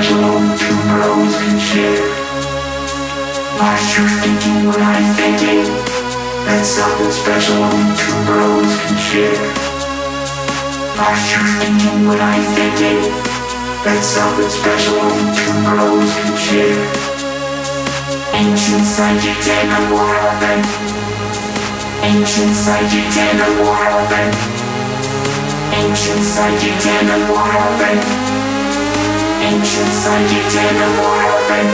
special only two bros can share. Lost your thinking what I'm thinking. That's something special only two bros can share. Lost your thinking what I'm thinking. That's something special only two bros can share. Ancient psychic Tandem war open. Ancient psychic Tandem war open. Ancient psychic Tandem war open. Ancient psychic Tandem war open.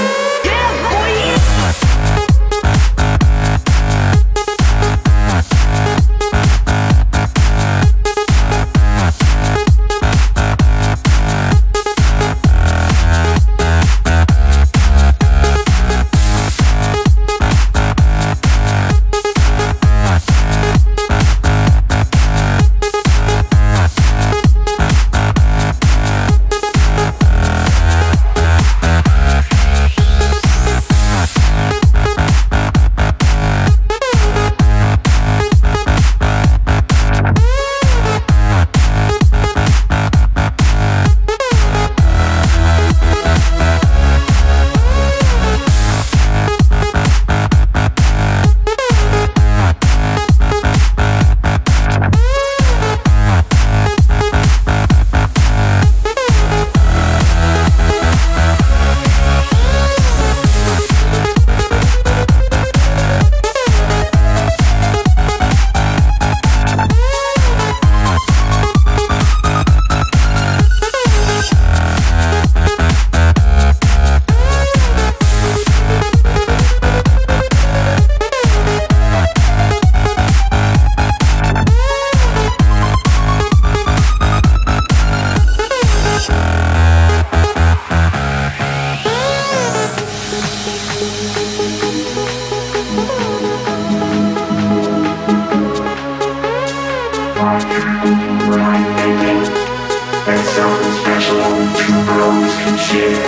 What I'm thinking, that's something special only two bros can share.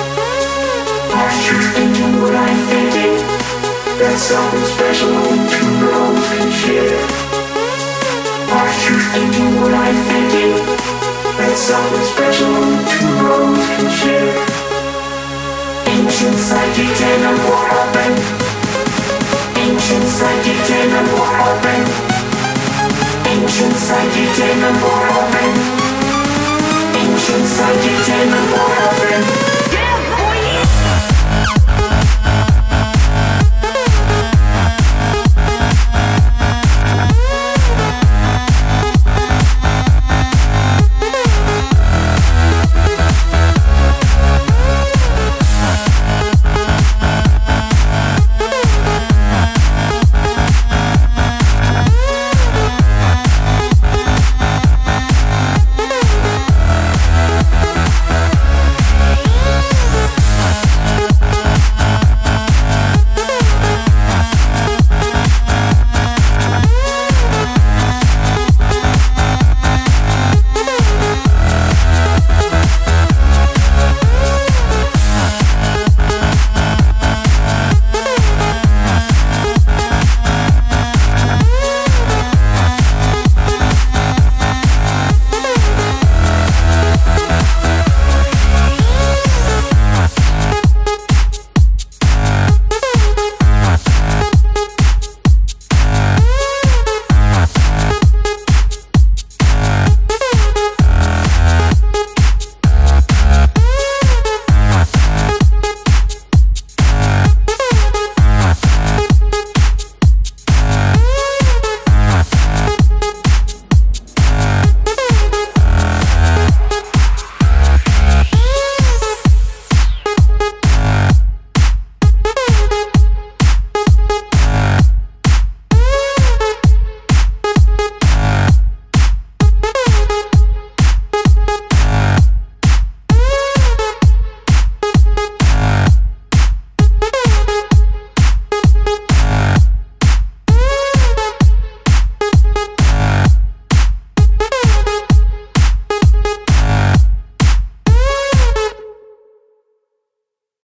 Lost your thinking what I'm thinking, that's something special only two bros can share. Lost your thinking what I'm thinking, that's something special only two bros can share. Ancient psychic Tandem war open. Ancient psychic Tandem war open. Ancient psychic Tandem war open. Ancient psychic Tandem war open.